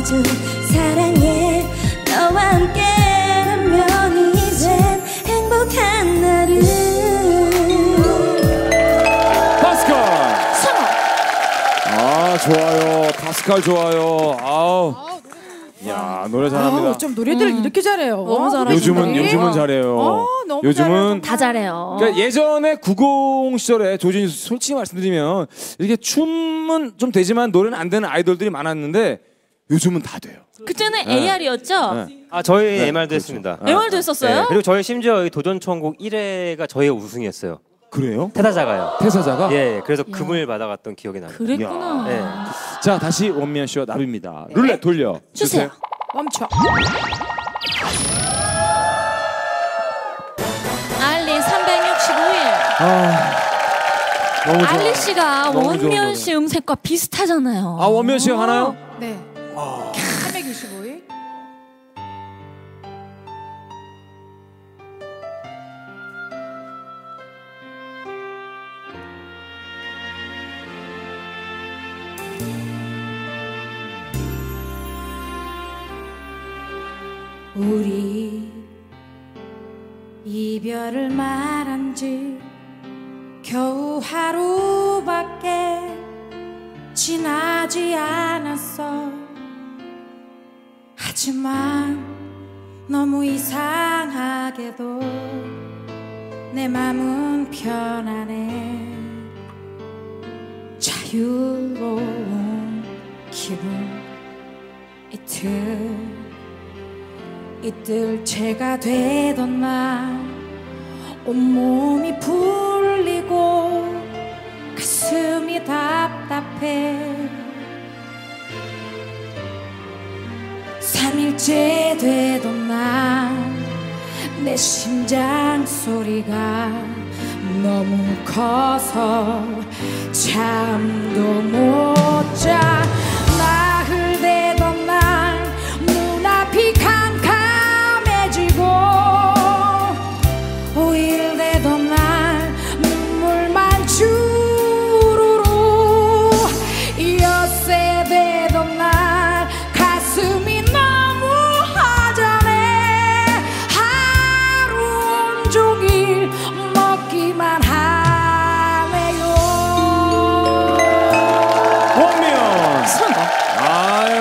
아주 사랑해. 너와 함께라면 이젠 행복한 날을. 파스칼. 성공. 아 좋아요. 파스칼 좋아요. 아우. 야 노래 잘합니다. 좀 노래들 이렇게 잘해요. 너무 잘해요. 요즘은 잘해요. 너무 요즘은 다 잘해요. 그러니까 예전에 90 시절에 조진희 솔직히 말씀드리면 이렇게 춤은 좀 되지만 노래는 안 되는 아이돌들이 많았는데 요즘은 다 돼요. 그때는 AR이었죠? 네. 아 저희 MR도 그렇죠. 했습니다. MR도 했었어요? 네, 그리고 저희 심지어 이 도전천국 1회가 저희가 우승이었어요. 그래요? 태사자가요. 태사자가? 예, 그래서 금을 받아갔던 기억이 나요. 그랬구나. 네. 자 다시 원미연 씨와 나비입니다. 룰렛 돌려 주세요. 멈춰. 알리 365일. 너무 좋아. 알리 씨가 너무 좋은 원미연 노래. 씨 음색과 비슷하잖아요. 아 원미연 씨가 하나요? 네. 325일. 우리 이별을 말한 지 겨우 하루밖에 지나지 않았어. 하지만 너무 이상하게도 내 맘은 편안해. 자유로운 기분. 이틀째가 되던 날 온몸이 풀리고 가슴이 답답해. 3일째 되던 날 내 심장 소리가 너무 커서 잠도 못 자. 나흘 되던 날 눈앞이 캄캄해지고 5일 되던 날 눈물만 주르르. 엿새 되던 날 가슴이 너무 허전해. 하루 온종일 먹기만 하네요. 원미연. 성공. 아유.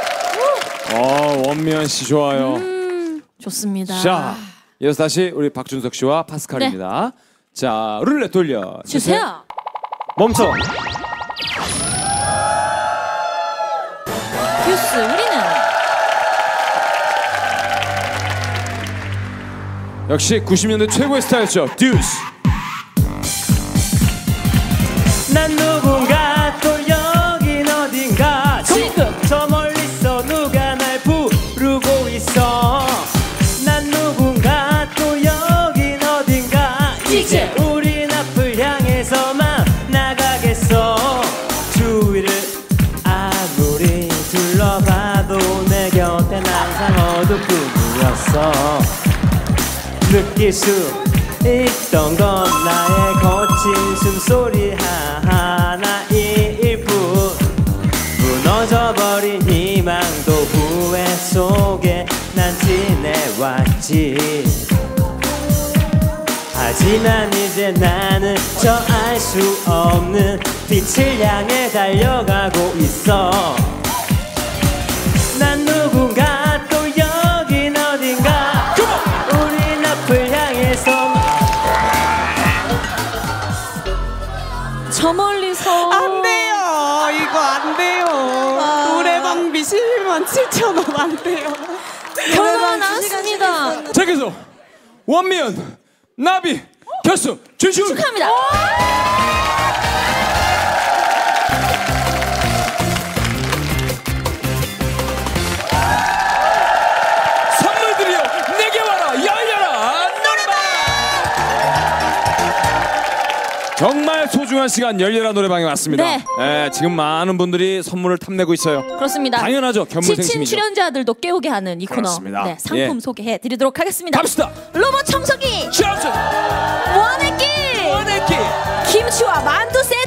원미연 씨 좋아요. 좋습니다. 자, 이어서 다시 우리 박준석 씨와 파스칼입니다. 자, 룰렛 돌려 주세요. 멈춰. 듀스 우리는 역시 90년대 최고의 스타였죠. 듀스. 난 누군가 또 여긴 어딘가 지금 저 멀리서 누가 날 부르고 있어. 난 누군가 또 여긴 어딘가 이제 우린 앞을 향해서만 나가겠어. 주위를 아무리 둘러봐도 내 곁엔 항상 어두뿐이었어. 느낄 수 있던 건 나의 거친 숨소리 하나일 뿐. 무너져버린 희망도 후회 속에 난 지내왔지. 하지만 이제 나는 저 알 수 없는 빛을 향해 달려가고 있어. 난 누군가 또 여긴 어딘가 우린 앞을 향해서. 저 멀리서 안 돼요. 이거 안 돼요. 노래방비 11만 7천 원 안 돼요. 결과가 나왔습니다. 자, 그래서 원미연, 나비 결승 진출. 축하합니다. 선물 드려 내게 와라 열려라 노래방. 정말 소중한 시간 열려라 노래방에 왔습니다. 네. 지금 많은 분들이 선물을 탐내고 있어요. 그렇습니다. 당연하죠. 지친 견물생심이죠. 출연자들도 깨우게 하는 이 그렇습니다. 코너. 네, 상품 예. 소개해 드리도록 하겠습니다. 갑시다. 로봇 청소기 샷. 원액기 원액기 김치와 만두 세트